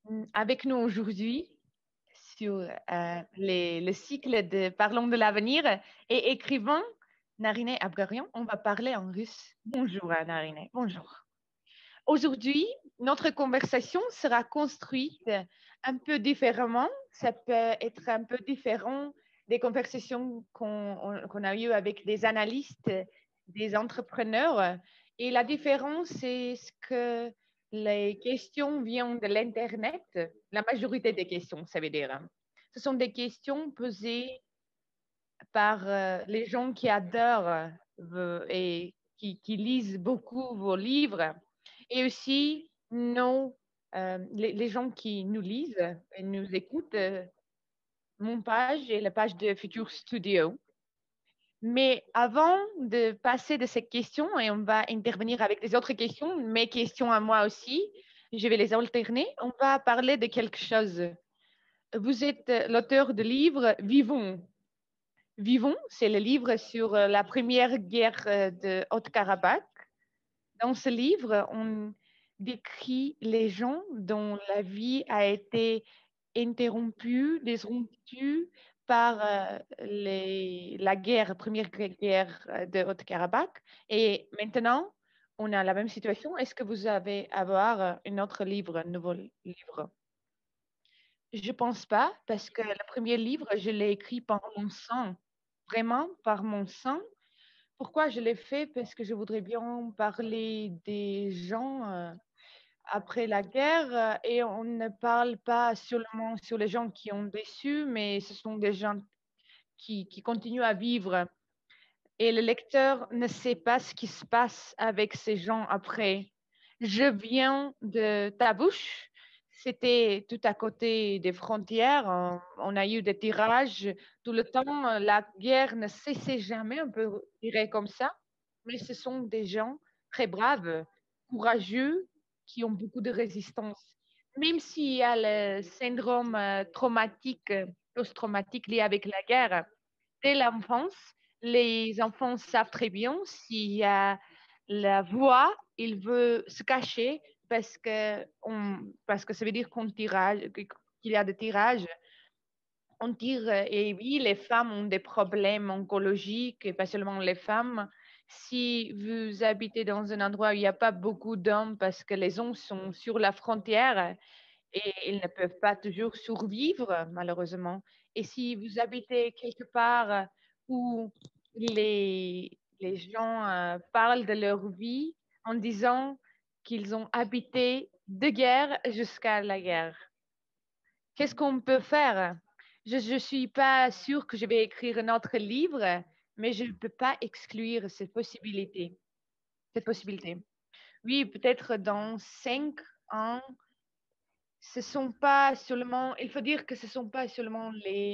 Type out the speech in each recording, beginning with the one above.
avec nous aujourd'hui sur le cycle de Parlons de l'avenir et écrivain Narine Abgarian. On va parler en russe. Bonjour Narine, bonjour. Aujourd'hui, notre conversation sera construite un peu différemment. Ça peut être un peu différent des conversations qu'on a eues avec des analystes, des entrepreneurs. Et la différence, c'est ce que les questions viennent de l'Internet. La majorité des questions, ça veut dire. Ce sont des questions posées par les gens qui adorent et qui lisent beaucoup vos livres et aussi les gens qui nous lisent et nous écoutent, mon page et la page de Future Studio. Mais avant de passer de cette question, et on va intervenir avec les autres questions, mes questions à moi aussi, je vais les alterner, on va parler de quelque chose. Vous êtes l'auteur de livre Vivons. Vivons, c'est le livre sur la première guerre de Haute-Karabakh. Dans ce livre, on décrit les gens dont la vie a été interrompue, disrompue par la première guerre de Haute-Karabakh. Et maintenant, on a la même situation. Est-ce que vous avez à voir un autre livre, un nouveau livre? Je pense pas, parce que le premier livre, je l'ai écrit par mon sang, vraiment par mon sang. Pourquoi je l'ai fait? Parce que je voudrais bien parler des gens après la guerre et on ne parle pas seulement sur les gens qui ont déçu, mais ce sont des gens qui continuent à vivre. Et le lecteur ne sait pas ce qui se passe avec ces gens après. Je viens de ta bouche. C'était tout à côté des frontières. On a eu des tirages tout le temps. La guerre ne cessait jamais, on peut dire comme ça. Mais ce sont des gens très braves, courageux, qui ont beaucoup de résistance. Même s'il y a le syndrome traumatique, post-traumatique lié avec la guerre, dès l'enfance, les enfants savent très bien s'il y a la voix, il veut se cacher parce que ça veut dire qu'il y a des tirages. On tire, et oui, les femmes ont des problèmes oncologiques, et pas seulement les femmes. Si vous habitez dans un endroit où il n'y a pas beaucoup d'hommes parce que les hommes sont sur la frontière et ils ne peuvent pas toujours survivre, malheureusement. Et si vous habitez quelque part où les gens parlent de leur vie en disant qu'ils ont habité de guerre jusqu'à la guerre, qu'est-ce qu'on peut faire? Je ne suis pas sûre que je vais écrire un autre livre, mais je ne peux pas exclure cette possibilité. Cette possibilité. Oui, peut-être dans 5 ans, ce sont pas seulement, il faut dire que ce sont pas seulement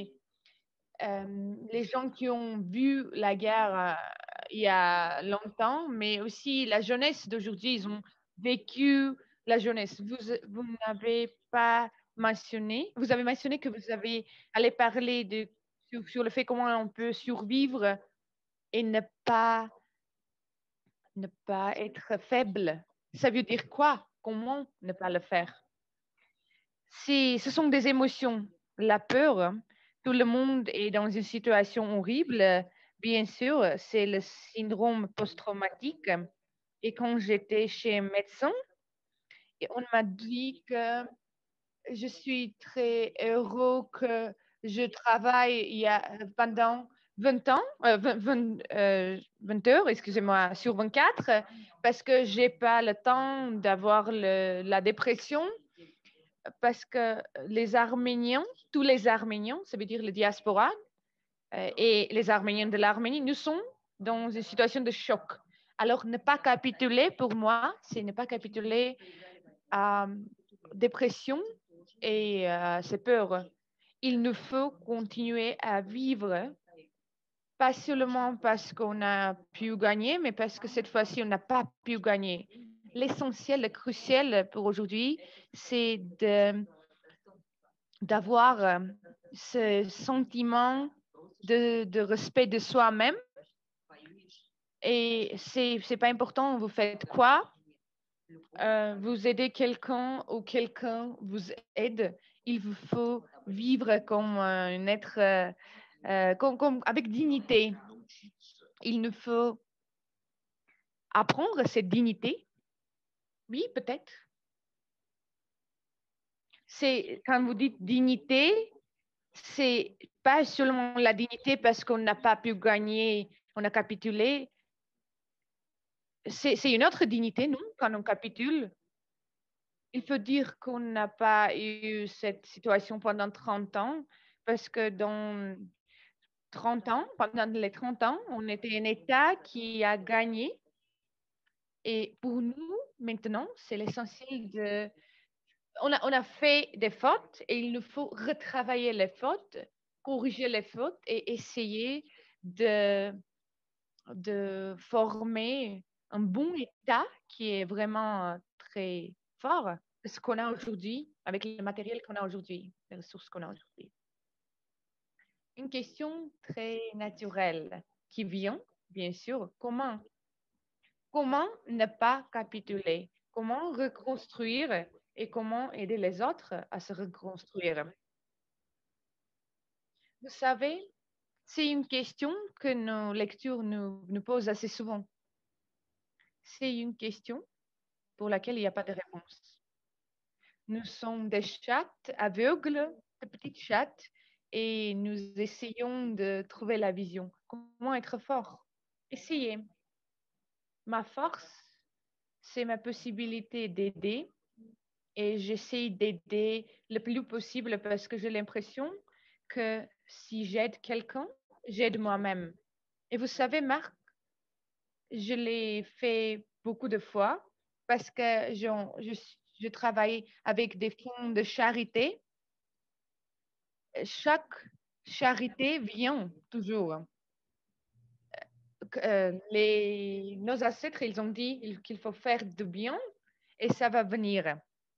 les gens qui ont vu la guerre il y a longtemps, mais aussi la jeunesse d'aujourd'hui. Ils ont vécu la jeunesse. Vous n'avez pas mentionné, vous avez mentionné que vous avez allé parler sur le fait comment on peut survivre et ne pas être faible. Ça veut dire quoi? Comment ne pas le faire? Ce sont des émotions. La peur, tout le monde est dans une situation horrible. Bien sûr, c'est le syndrome post-traumatique. Et quand j'étais chez un médecin, on m'a dit que je suis très heureux que je travaille pendant 20 ans, 20 heures, excusez-moi, sur 24, parce que j'ai pas le temps d'avoir la dépression parce que les Arméniens, tous les Arméniens, ça veut dire le diaspora, et les Arméniens de l'Arménie, nous sommes dans une situation de choc. Alors, ne pas capituler, pour moi, c'est ne pas capituler à dépression et à ces peurs. Il nous faut continuer à vivre, pas seulement parce qu'on a pu gagner, mais parce que cette fois-ci, on n'a pas pu gagner. L'essentiel, le crucial pour aujourd'hui, c'est d'avoir ce sentiment de respect de soi-même. Et c'est pas important, vous faites quoi, vous aidez quelqu'un ou quelqu'un vous aide, il vous faut vivre comme un être avec dignité. Il nous faut apprendre cette dignité. Oui, peut-être. C'est quand vous dites dignité, c'est pas seulement la dignité parce qu'on n'a pas pu gagner, on a capitulé. C'est une autre dignité, non, quand on capitule. Il faut dire qu'on n'a pas eu cette situation pendant 30 ans parce que dans 30 ans, pendant les 30 ans, on était un État qui a gagné. Et pour nous, maintenant, c'est l'essentiel de... On a fait des fautes et il nous faut retravailler les fautes, corriger les fautes et essayer de, de former un bon État qui est vraiment très fort. Ce qu'on a aujourd'hui, avec le matériel qu'on a aujourd'hui, les ressources qu'on a aujourd'hui. Une question très naturelle qui vient, bien sûr, comment ne pas capituler? Comment reconstruire et comment aider les autres à se reconstruire? Vous savez, c'est une question que nos lectures nous posent assez souvent. C'est une question pour laquelle il n'y a pas de réponse. Nous sommes des chattes aveugles, des petites chattes, et nous essayons de trouver la vision. Comment être fort? Essayez. Ma force, c'est ma possibilité d'aider et j'essaie d'aider le plus possible parce que j'ai l'impression que si j'aide quelqu'un, j'aide moi-même. Et vous savez, Marc, je l'ai fait beaucoup de fois parce que je travaille avec des fonds de charité. Chaque charité vient toujours. Nos ancêtres, ils ont dit qu'il faut faire du bien et ça va venir.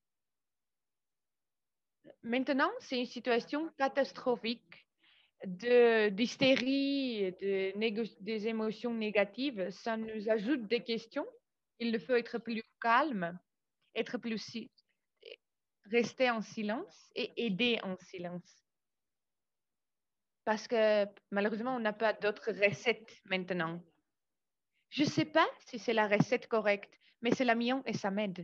Maintenant, c'est une situation catastrophique d'hystérie, des émotions négatives. Ça nous ajoute des questions. Il faut être plus calme, être plus rester en silence et aider en silence. Parce que malheureusement, on n'a pas d'autres recettes maintenant. Je ne sais pas si c'est la recette correcte, mais c'est la mienne et ça m'aide.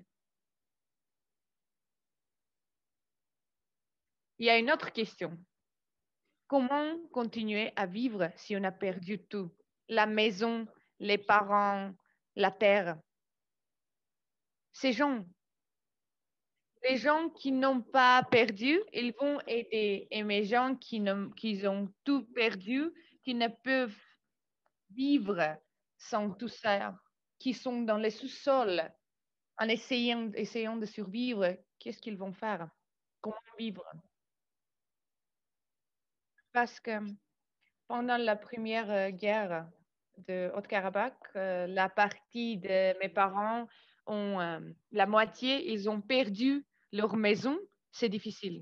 Il y a une autre question. Comment continuer à vivre si on a perdu tout? La maison, les parents, la terre. Ces gens, les gens qui n'ont pas perdu, ils vont aider. Et les gens qui ont tout perdu, qui ne peuvent vivre sans tout ça, qui sont dans les sous-sols en essayant de survivre, qu'est-ce qu'ils vont faire? Comment vivre? Parce que pendant la première guerre de Haute-Karabakh, la partie de mes parents ont la moitié, ils ont perdu leur maison. C'est difficile.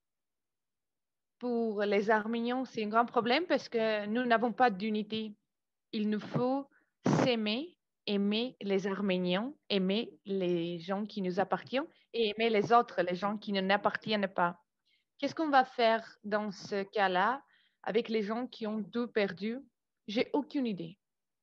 Pour les Arméniens, c'est un grand problème parce que nous n'avons pas d'unité. Il nous faut s'aimer, aimer les Arméniens, aimer les gens qui nous appartiennent et aimer les autres, les gens qui ne nous appartiennent pas. Qu'est-ce qu'on va faire dans ce cas-là avec les gens qui ont tout perdu? J'ai aucune idée.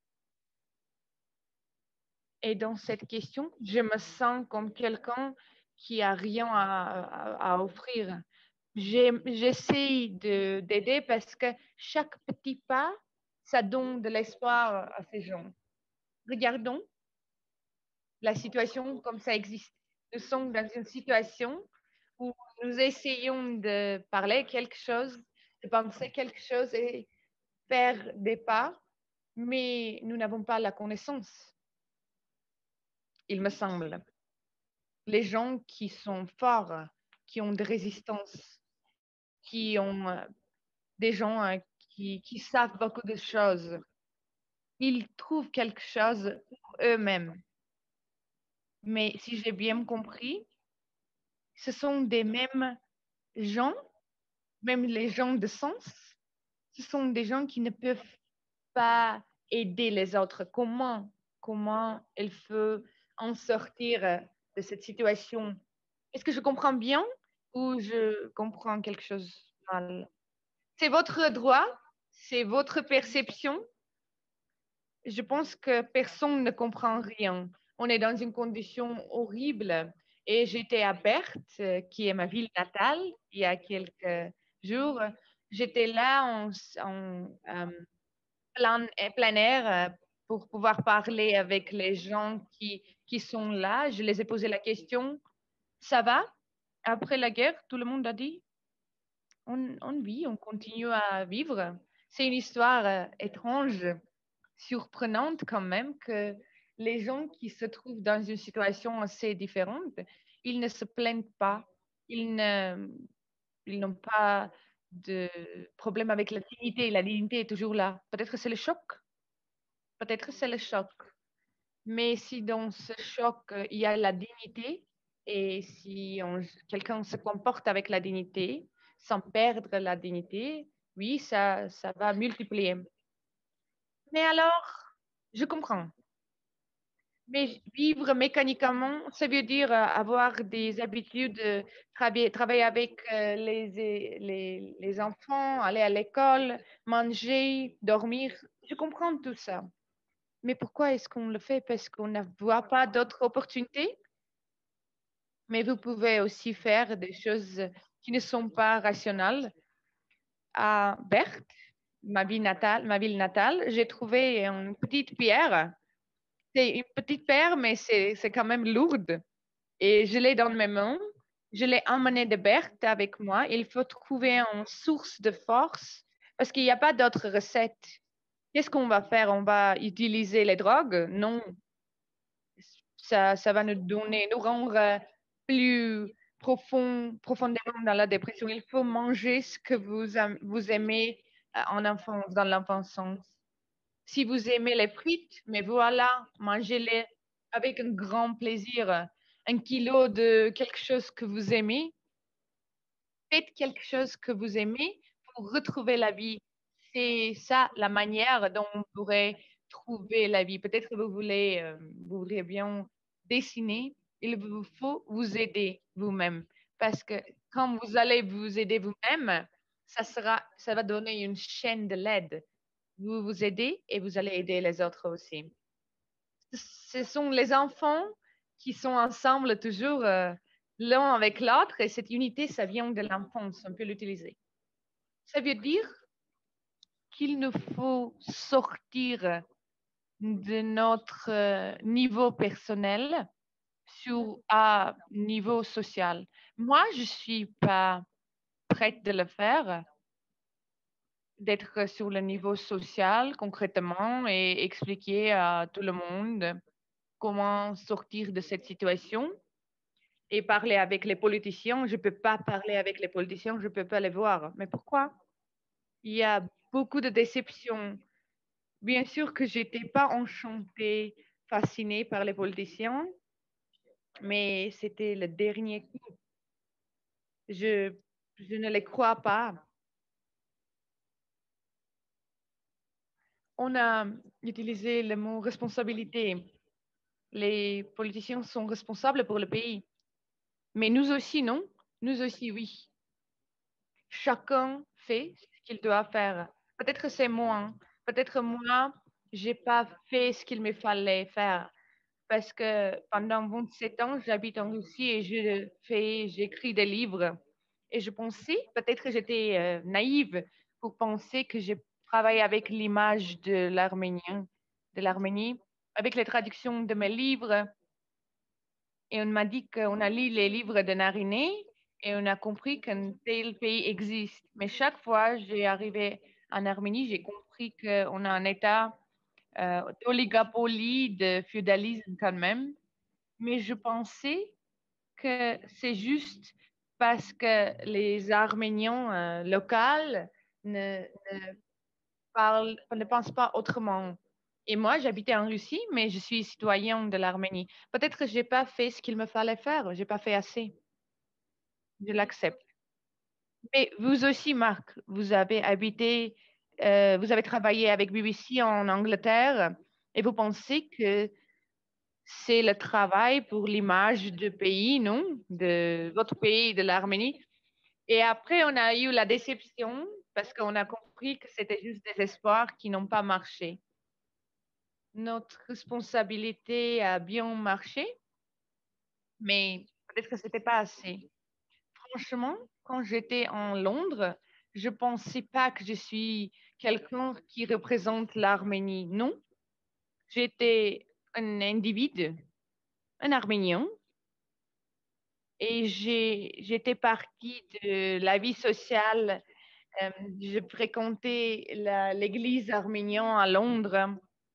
Et dans cette question, je me sens comme quelqu'un qui a rien à offrir. J'essaie d'aider parce que chaque petit pas, ça donne de l'espoir à ces gens. Regardons la situation comme ça existe. Nous sommes dans une situation où nous essayons de parler quelque chose, de penser quelque chose et faire des pas, mais nous n'avons pas la connaissance, il me semble. Les gens qui sont forts, qui ont de résistance, qui ont des gens qui savent beaucoup de choses, ils trouvent quelque chose pour eux-mêmes. Mais si j'ai bien compris, ce sont des mêmes gens, même les gens de sens, ce sont des gens qui ne peuvent pas aider les autres. Comment il faut en sortir de cette situation. Est-ce que je comprends bien ou je comprends quelque chose mal? C'est votre droit, c'est votre perception. Je pense que personne ne comprend rien. On est dans une condition horrible. Et j'étais à Berthe, qui est ma ville natale, il y a quelques jours. J'étais là plein air pour pouvoir parler avec les gens qui sont là. Je les ai posé la question, ça va? Après la guerre, tout le monde a dit, on vit, on continue à vivre. C'est une histoire étrange, surprenante quand même, que les gens qui se trouvent dans une situation assez différente, ils ne se plaignent pas, ils ne, ils n'ont pas de problème avec la dignité. La dignité est toujours là. Peut-être c'est le choc. Peut-être c'est le choc. Mais si dans ce choc, il y a la dignité et si quelqu'un se comporte avec la dignité, sans perdre la dignité, oui, ça va multiplier. Mais alors, je comprends. Mais vivre mécaniquement, ça veut dire avoir des habitudes, travailler avec les enfants, aller à l'école, manger, dormir. Je comprends tout ça. Mais pourquoi est-ce qu'on le fait? Parce qu'on ne voit pas d'autres opportunités. Mais vous pouvez aussi faire des choses qui ne sont pas rationnelles. À Berthe, ma ville natale, j'ai trouvé une petite pierre. C'est une petite pierre, mais c'est quand même lourde. Et je l'ai dans mes mains. Je l'ai emmenée de Berthe avec moi. Il faut trouver une source de force parce qu'il n'y a pas d'autre recette. Qu'est-ce qu'on va faire? On va utiliser les drogues? Non, ça va nous rendre plus profondément dans la dépression. Il faut manger ce que vous aimez en enfance, dans l'enfance. Si vous aimez les frites, mais voilà, mangez-les avec un grand plaisir. 1 kilo de quelque chose que vous aimez, faites quelque chose que vous aimez pour retrouver la vie. C'est ça la manière dont on pourrait trouver la vie. Peut-être que vous voudrez bien dessiner. Il vous faut vous aider vous-même. Parce que quand vous allez vous aider vous-même, ça va donner une chaîne de l'aide. Vous vous aidez et vous allez aider les autres aussi. Ce sont les enfants qui sont ensemble toujours l'un avec l'autre et cette unité, ça vient de l'enfance, on peut l'utiliser. Ça veut dire qu'il nous faut sortir de notre niveau personnel à niveau social. Moi, je suis pas prête de le faire, d'être sur le niveau social concrètement et expliquer à tout le monde comment sortir de cette situation et parler avec les politiciens. Je ne peux pas parler avec les politiciens, je ne peux pas les voir. Mais pourquoi? Il y a beaucoup de déceptions. Bien sûr que je n'étais pas enchantée, fascinée par les politiciens, mais c'était le dernier coup. Je, je ne les crois pas. On a utilisé le mot responsabilité. Les politiciens sont responsables pour le pays. Mais nous aussi, non? Nous aussi, oui. Chacun fait ce qu'il doit faire. Peut-être c'est moi. Peut-être moi, j'ai pas fait ce qu'il me fallait faire. Parce que pendant 27 ans, j'habite en Russie et j'écris des livres. Et je pensais, peut-être que j'étais naïve pour penser que j'ai travaillé avec l'image de l'Arménie, avec les traductions de mes livres. Et on m'a dit qu'on a lu les livres de Nariné et on a compris qu'un tel pays existe. Mais chaque fois que j'ai arrivé en Arménie, j'ai compris qu'on a un état d'oligopolie, de féodalisme quand même. Mais je pensais que c'est juste parce que les Arméniens locaux ne, ne pensent pas autrement. Et moi, j'habitais en Russie, mais je suis citoyen de l'Arménie. Peut-être que je n'ai pas fait ce qu'il me fallait faire, je n'ai pas fait assez. Je l'accepte. Mais vous aussi, Marc, vous avez travaillé avec BBC en Angleterre et vous pensez que c'est le travail pour l'image du pays, non? De votre pays, de l'Arménie. Et après, on a eu la déception parce qu'on a compris que c'était juste des espoirs qui n'ont pas marché. Notre responsabilité a bien marché, mais peut-être que c'était pas assez. Franchement, quand j'étais en Londres, je pensais pas que je suis quelqu'un qui représente l'Arménie. Non, j'étais un individu, un Arménien, et j'étais partie de la vie sociale. Je fréquentais l'église arménienne à Londres.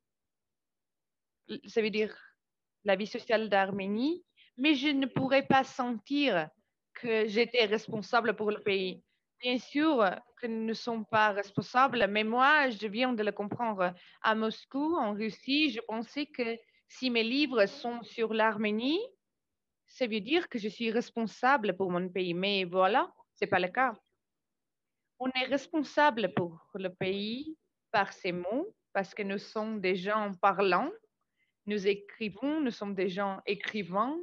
Ça veut dire la vie sociale d'Arménie, mais je ne pourrais pas sentir que j'étais responsable pour le pays. Bien sûr que nous ne sommes pas responsables, mais moi, je viens de le comprendre. À Moscou, en Russie, je pensais que si mes livres sont sur l'Arménie, ça veut dire que je suis responsable pour mon pays. Mais voilà, c'est pas le cas. On est responsable pour le pays par ces mots, parce que nous sommes des gens parlants, nous écrivons, nous sommes des gens écrivains.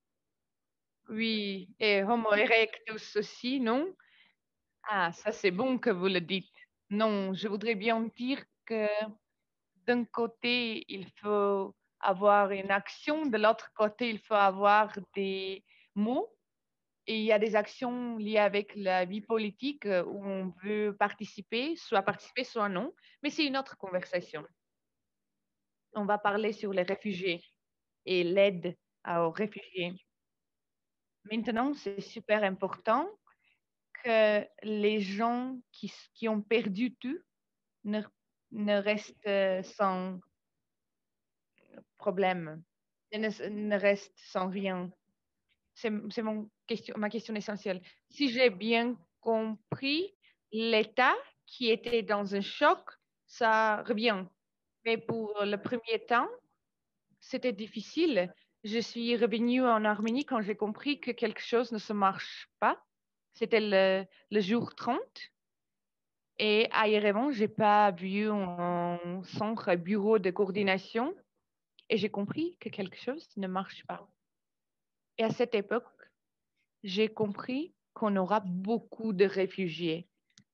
Oui, et Homo erectus aussi, non? Ah, ça c'est bon que vous le dites. Non, je voudrais bien dire que d'un côté, il faut avoir une action, de l'autre côté, il faut avoir des mots. Et il y a des actions liées avec la vie politique où on veut participer, soit non. Mais c'est une autre conversation. On va parler sur les réfugiés et l'aide aux réfugiés. Maintenant, c'est super important que les gens qui ont perdu tout ne, ne restent sans problème, ne restent sans rien. C'est ma question essentielle. Si j'ai bien compris, l'État qui était dans un choc, ça revient. Mais pour le premier temps, c'était difficile. Je suis revenue en Arménie quand j'ai compris que quelque chose ne se marche pas. C'était le jour 30. Et à Yerevan, j'ai pas vu un centre, bureau de coordination. Et j'ai compris que quelque chose ne marche pas. Et à cette époque, j'ai compris qu'on aura beaucoup de réfugiés.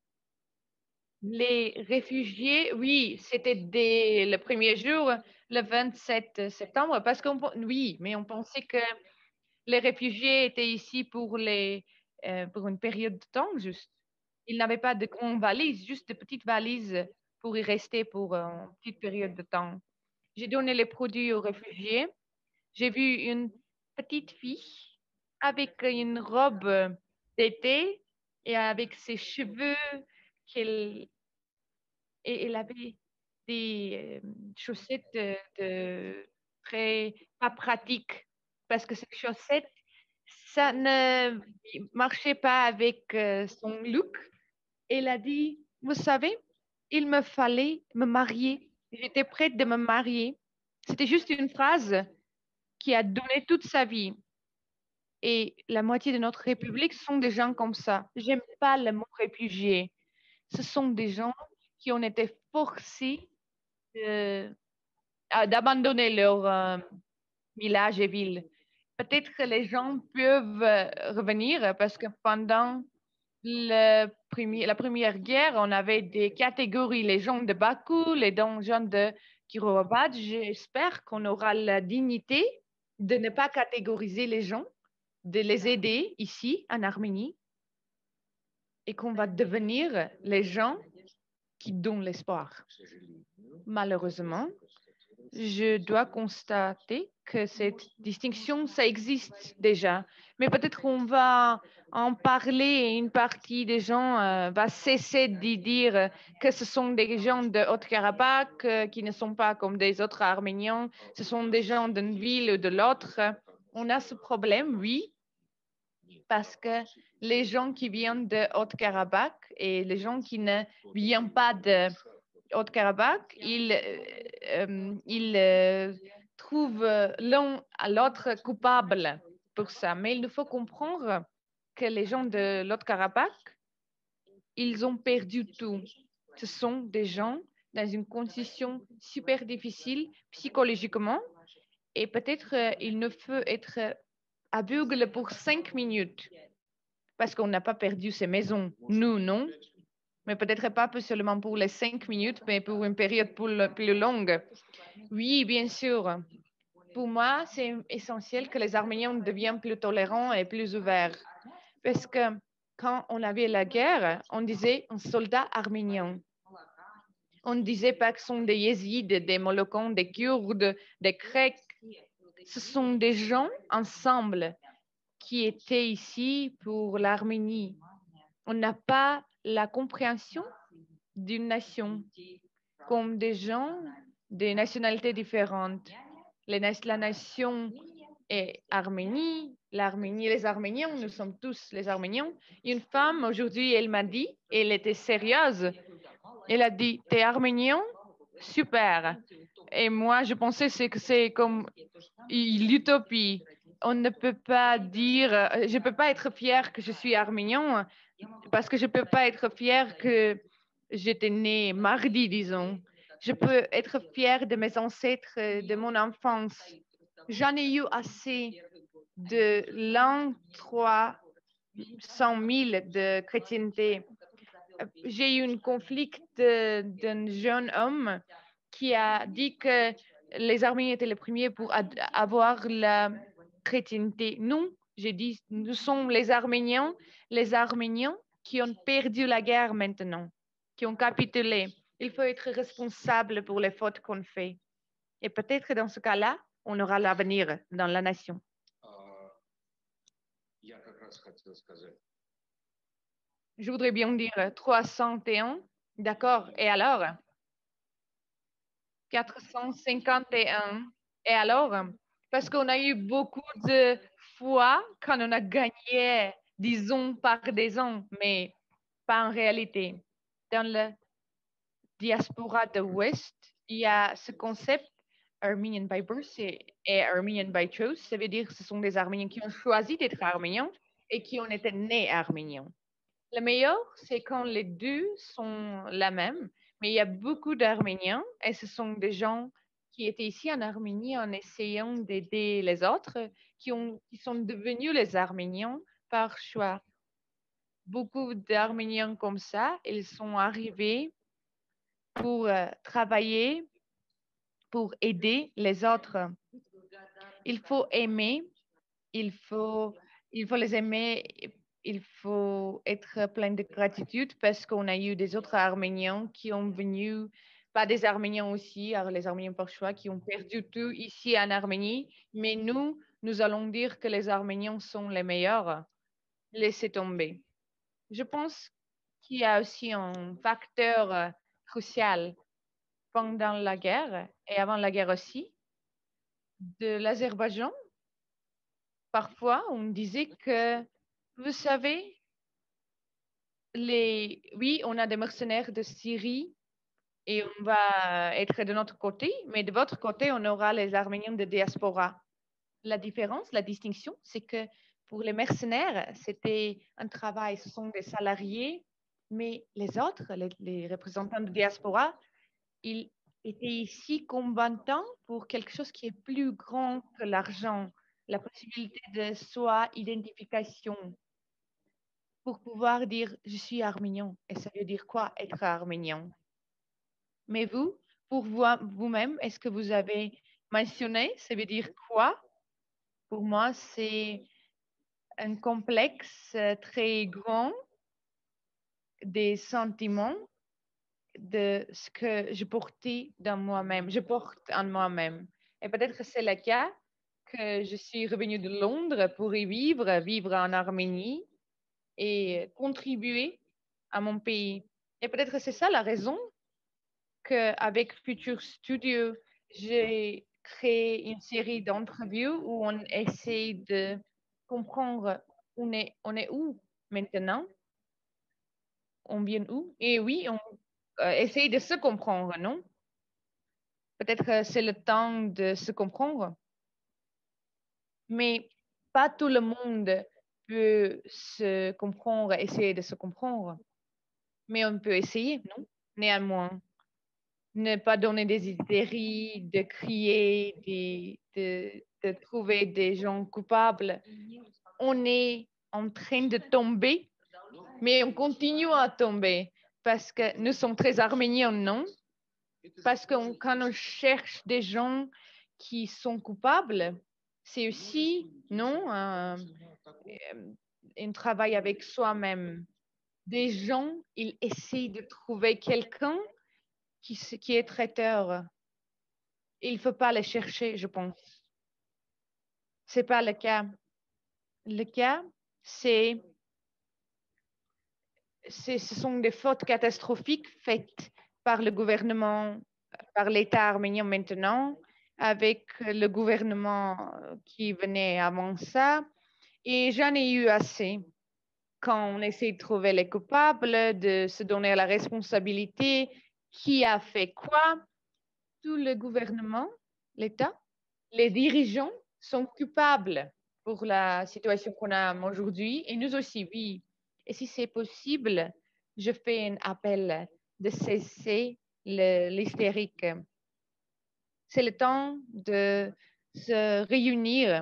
Les réfugiés, oui, c'était dès le premier jour, le 27 septembre, parce oui, mais on pensait que les réfugiés étaient ici pour une période de temps juste. Ils n'avaient pas de grandes valises, juste de petites valises pour y rester pour une petite période de temps. J'ai donné les produits aux réfugiés. J'ai vu une petite fille avec une robe d'été et avec ses cheveux qu'elle et elle avait des chaussettes très pas pratiques parce que ces chaussettes, ça ne marchait pas avec son look. Elle a dit, vous savez, il me fallait me marier. J'étais prête de me marier. C'était juste une phrase qui a donné toute sa vie. Et la moitié de notre République sont des gens comme ça. J'aime pas le mot réfugié. Ce sont des gens qui ont été forcés d'abandonner leur village et ville. Peut-être que les gens peuvent revenir parce que pendant la première guerre, on avait des catégories, les gens de Bakou, les gens de Kirovabat. J'espère qu'on aura la dignité de ne pas catégoriser les gens, de les aider ici en Arménie et qu'on va devenir les gens qui donnent l'espoir. Malheureusement, je dois constater que cette distinction, ça existe déjà. Mais peut-être qu'on va en parler et une partie des gens va cesser de dire que ce sont des gens de Haute-Karabakh qui ne sont pas comme des autres Arméniens. Ce sont des gens d'une ville ou de l'autre. On a ce problème, oui, parce que les gens qui viennent de Haute-Karabakh et les gens qui ne viennent pas de Haute-Karabakh, ils trouvent l'un à l'autre coupable pour ça. Mais il faut comprendre que les gens de l'Haute-Karabakh, ils ont perdu tout. Ce sont des gens dans une condition super difficile psychologiquement Et peut-être il ne faut être aveugle pour 5 minutes parce qu'on n'a pas perdu ses maisons. Nous, non. Mais peut-être pas seulement pour les 5 minutes, mais pour une période plus longue. Oui, bien sûr. Pour moi, c'est essentiel que les Arméniens deviennent plus tolérants et plus ouverts. Parce que quand on avait la guerre, on disait un soldat arménien. On ne disait pas que ce sont des Yézidis, des Molokhans, des Kurdes, des Grecs. Ce sont des gens ensemble qui étaient ici pour l'Arménie. On n'a pas la compréhension d'une nation comme des gens de nationalités différentes. La nation est Arménie, l'Arménie, les Arméniens, nous sommes tous les Arméniens. Une femme, aujourd'hui, elle m'a dit, elle était sérieuse, elle a dit, t'es Arménien? Super. Et moi, je pensais que c'est comme l'utopie. On ne peut pas dire, je ne peux pas être fière que je suis arménien parce que je ne peux pas être fière que j'étais née mardi, disons. Je peux être fière de mes ancêtres, de mon enfance. J'en ai eu assez de l'an 300 000 de chrétienté. J'ai eu un conflit d'un jeune homme qui a dit que les Arméniens étaient les premiers pour avoir la chrétienté. Nous, j'ai dit, nous sommes les Arméniens qui ont perdu la guerre maintenant, qui ont capitulé. Il faut être responsable pour les fautes qu'on fait. Et peut-être dans ce cas-là, on aura l'avenir dans la nation. Je voudrais bien dire 301. D'accord. Et alors? 451. Et alors? Parce qu'on a eu beaucoup de fois quand on a gagné, disons, par des ans, mais pas en réalité. Dans la diaspora de l'Ouest, il y a ce concept Armenian by birth et Armenian by choice. Ça veut dire que ce sont des Arméniens qui ont choisi d'être Arméniens et qui ont été nés Arméniens. Le meilleur, c'est quand les deux sont la même, mais il y a beaucoup d'Arméniens et ce sont des gens qui étaient ici en Arménie en essayant d'aider les autres, qui sont devenus les Arméniens par choix. Beaucoup d'Arméniens comme ça, ils sont arrivés pour travailler, pour aider les autres. Il faut aimer, il faut les aimer, il faut être plein de gratitude parce qu'on a eu des autres Arméniens qui ont venu, pas des Arméniens aussi, alors les Arméniens par choix, qui ont perdu tout ici en Arménie, mais nous allons dire que les Arméniens sont les meilleurs. Laissez tomber. Je pense qu'il y a aussi un facteur crucial pendant la guerre et avant la guerre aussi, de l'Azerbaïdjan. Parfois, on disait que, vous savez, oui, on a des mercenaires de Syrie et on va être de notre côté, mais de votre côté, on aura les Arméniens de diaspora. La différence, la distinction, c'est que pour les mercenaires, c'était un travail, ce sont des salariés, mais les autres, les représentants de diaspora, ils étaient ici combattants pour quelque chose qui est plus grand que l'argent, la possibilité de soi identification pour pouvoir dire je suis arménien. Et ça veut dire quoi être arménien? Mais vous, pour vous-même, est-ce que vous avez mentionné, ça veut dire quoi? Pour moi, c'est un complexe très grand des sentiments de ce que je portais dans moi-même, je porte en moi-même. Et peut-être que c'est le cas que je suis revenue de Londres pour y vivre en Arménie et contribuer à mon pays. Et peut-être que c'est ça la raison qu'avec Future Studio, j'ai créé une série d'interviews où on essaie de comprendre on est où maintenant, on vient où. Et oui, on essaie de se comprendre, non? Peut-être que c'est le temps de se comprendre, mais pas tout le monde peut se comprendre, essayer de se comprendre. Mais on peut essayer, non? Néanmoins, ne pas donner des hystéries, de crier, de trouver des gens coupables. On est en train de tomber, mais on continue à tomber parce que nous sommes très arméniens, non? Parce que quand on cherche des gens qui sont coupables, c'est aussi, non, un travail avec soi-même. Des gens, ils essayent de trouver quelqu'un qui est traiteur. Il ne faut pas les chercher, je pense. Ce n'est pas le cas. Le cas, ce sont des fautes catastrophiques faites par le gouvernement, par l'État arménien maintenant, avec le gouvernement qui venait avant ça. Et j'en ai eu assez. Quand on essaie de trouver les coupables, de se donner la responsabilité, qui a fait quoi, tout le gouvernement, l'État, les dirigeants sont coupables pour la situation qu'on a aujourd'hui et nous aussi, oui. Et si c'est possible, je fais un appel de cesser l'hystérique. C'est le temps de se réunir,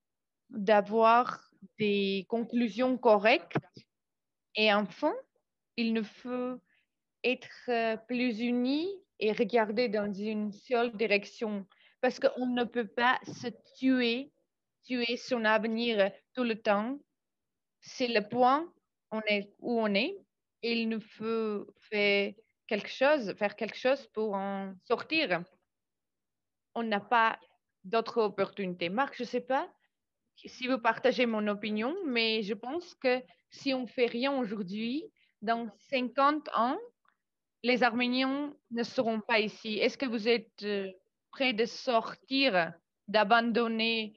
d'avoir des conclusions correctes et enfin, il nous faut être plus unis et regarder dans une seule direction parce qu'on ne peut pas se tuer son avenir tout le temps. C'est le point où on est. Et il nous faut faire quelque chose pour en sortir. On n'a pas d'autres opportunités. Marc, je ne sais pas si vous partagez mon opinion, mais je pense que si on ne fait rien aujourd'hui, dans 50 ans, les Arméniens ne seront pas ici. Est-ce que vous êtes prêts de sortir, d'abandonner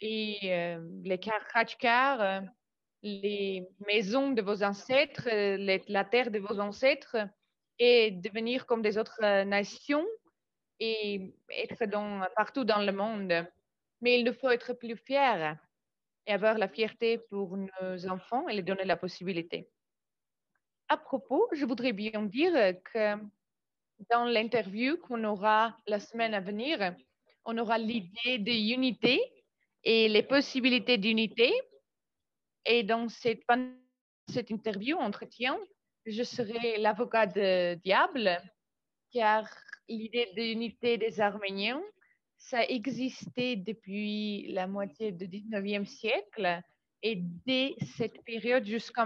les Khatchkars, les maisons de vos ancêtres, la terre de vos ancêtres, et devenir comme des autres nations et être partout dans le monde? Mais il nous faut être plus fiers et avoir la fierté pour nos enfants et leur donner la possibilité. À propos, je voudrais bien dire que dans l'interview qu'on aura la semaine à venir, on aura l'idée de unité et les possibilités d'unité. Et dans cette interview, entretien, je serai l'avocat de diable, car l'idée d'unité des Arméniens, ça existait depuis la moitié du 19e siècle. Et dès cette période jusqu'à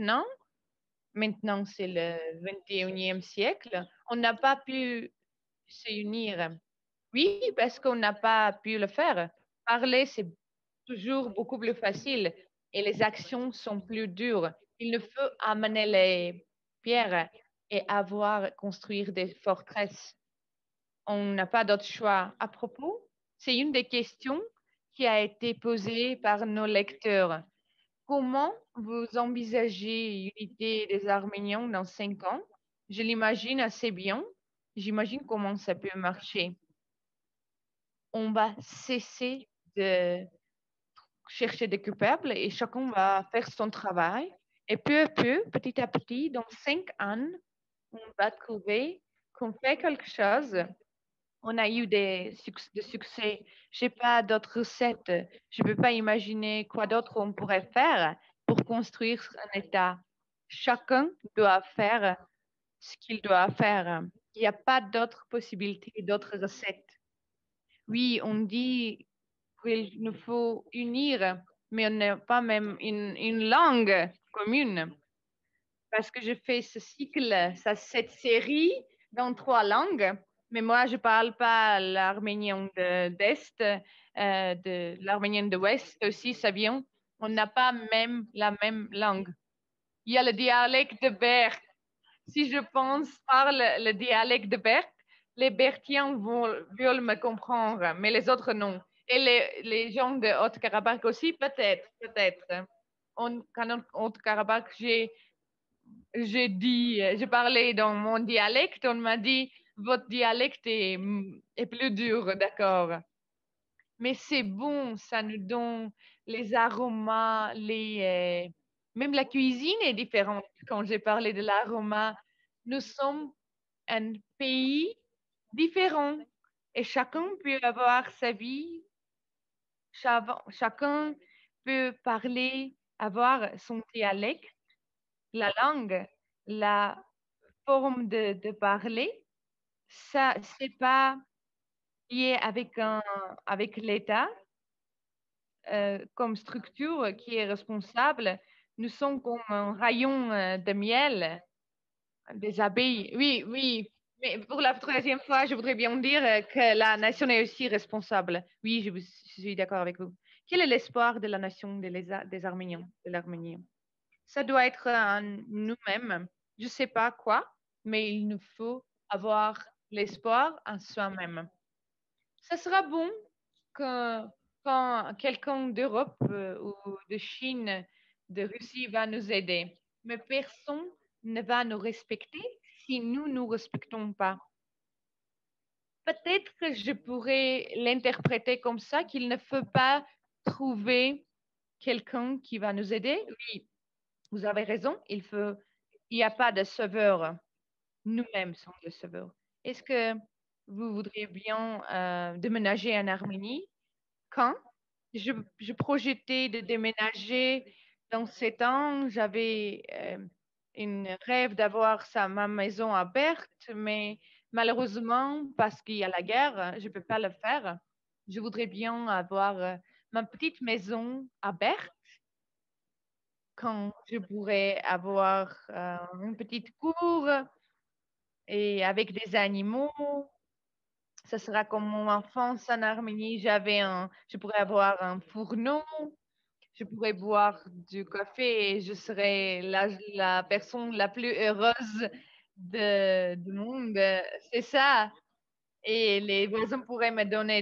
maintenant c'est le 21e siècle, on n'a pas pu se unir. Oui, parce qu'on n'a pas pu le faire. Parler, c'est toujours beaucoup plus facile et les actions sont plus dures. Il nous faut amener les pierres et construire des forteresses. On n'a pas d'autre choix. À propos, c'est une des questions qui a été posée par nos lecteurs. Comment vous envisagez l'unité des Arméniens dans 5 ans? Je l'imagine assez bien. J'imagine comment ça peut marcher. On va cesser de chercher des coupables et chacun va faire son travail. Et peu à peu, petit à petit, dans 5 ans, on va trouver qu'on fait quelque chose. On a eu des succès. Je n'ai pas d'autres recettes. Je ne peux pas imaginer quoi d'autre on pourrait faire pour construire un État. Chacun doit faire ce qu'il doit faire. Il n'y a pas d'autres possibilités, d'autres recettes. Oui, on dit qu'il nous faut unir, mais on n'a pas même une langue commune. Parce que je fais ce cycle, cette série dans 3 langues, mais moi, je ne parle pas l'arménien d'Est, de l'arménien de l'Ouest aussi, ça vient. On n'a pas même la même langue. Il y a le dialecte de Berck. Si je parle le dialecte de Berck, les Berthiens veulent me comprendre, mais les autres non. Et les gens de Haute-Karabakh aussi, peut-être. Quand en Haute-Karabakh, j'ai parlé dans mon dialecte, on m'a dit, votre dialecte est plus dur, d'accord. Mais c'est bon, ça nous donne les aromas, même la cuisine est différente. Quand j'ai parlé de l'aroma, nous sommes un pays différents et chacun peut avoir sa vie, chacun peut parler, avoir son dialecte, la langue, la forme de parler. Ça, c'est pas lié avec l'État comme structure qui est responsable. Nous sommes comme un rayon de miel. Des abeilles, oui, oui. Mais pour la troisième fois, je voudrais bien dire que la nation est aussi responsable. Oui, je suis d'accord avec vous. Quel est l'espoir de la nation des Arméniens, de l'Arménie? Ça doit être nous-mêmes. Je ne sais pas quoi, mais il nous faut avoir l'espoir en soi-même. Ça sera bon que, quand quelqu'un d'Europe ou de Chine, de Russie va nous aider. Mais personne ne va nous respecter si nous ne nous respectons pas. Peut-être que je pourrais l'interpréter comme ça, qu'il ne faut pas trouver quelqu'un qui va nous aider. Oui, vous avez raison, il n'y a pas de sauveur. Nous-mêmes sommes des sauveurs. Est-ce que vous voudriez bien déménager en Arménie? Quand je projetais de déménager dans 7 ans, j'avais une rêve d'avoir ma maison à Berthe, mais malheureusement, parce qu'il y a la guerre, je ne peux pas le faire. Je voudrais bien avoir ma petite maison à Berthe quand je pourrais avoir une petite cour et avec des animaux. Ce sera comme mon enfance en Arménie. Je pourrais avoir un fourneau, je pourrais boire du café et je serais la personne la plus heureuse du monde. C'est ça. Et les voisins pourraient me donner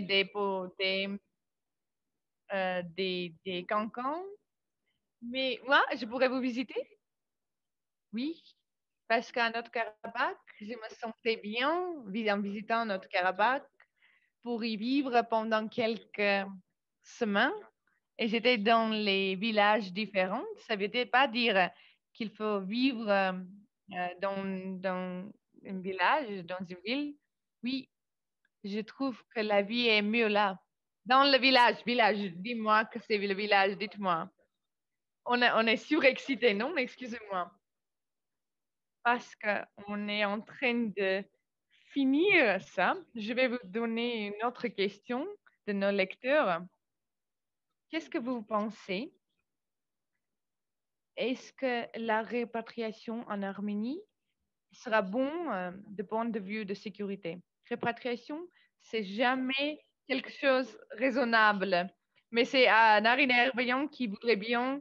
des cancans. Mais moi, je pourrais vous visiter? Oui. Parce qu'à notre Karabakh, je me sentais bien en visitant notre Karabakh pour y vivre pendant quelques semaines. Et j'étais dans les villages différents. Ça ne veut pas dire qu'il faut vivre dans un village, dans une ville. Oui, je trouve que la vie est mieux là. Dans le village, dis-moi que c'est le village, dites-moi. On est surexcité, non? Excusez-moi. Parce qu'on est en train de finir ça. Je vais vous donner une autre question de nos lecteurs. Qu'est-ce que vous pensez? Est-ce que la répatriation en Arménie sera bon de point de vue de sécurité? Répatriation, c'est jamais quelque chose de raisonnable. Mais c'est à Narine Herveillon qui voudrait bien,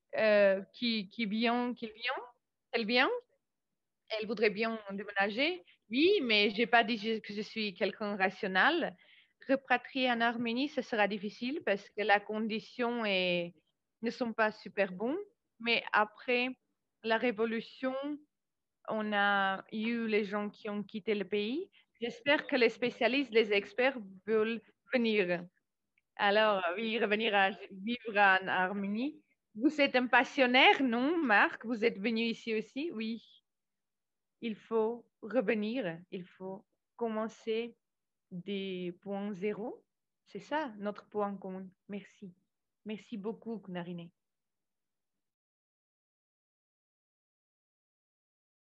elle vient, elle voudrait bien déménager. Oui, mais j'ai pas dit que je suis quelqu'un rationnel. Repatrier en Arménie, ce sera difficile parce que la condition ne sont pas super bonnes. Mais après la révolution, on a eu les gens qui ont quitté le pays. J'espère que les spécialistes, les experts veulent venir. Alors, oui, revenir à vivre en Arménie. Vous êtes un passionnaire, non, Marc? Vous êtes venu ici aussi? Oui. Il faut revenir, il faut commencer des points zéro. C'est ça, notre point commun. Merci. Merci beaucoup, Narine.